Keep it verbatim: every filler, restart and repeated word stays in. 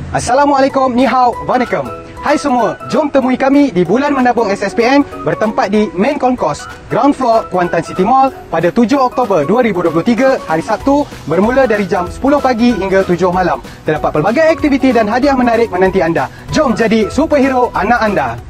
Assalamualaikum, ni hao, waalaikum. Hai semua, jom temui kami di Bulan Menabung S S P N bertempat di Main Concourse, Ground Floor, Kuantan City Mall pada tujuh Oktober dua ribu dua puluh tiga, hari Sabtu, bermula dari jam sepuluh pagi hingga tujuh malam. Terdapat pelbagai aktiviti dan hadiah menarik menanti anda. Jom jadi superhero anak anda.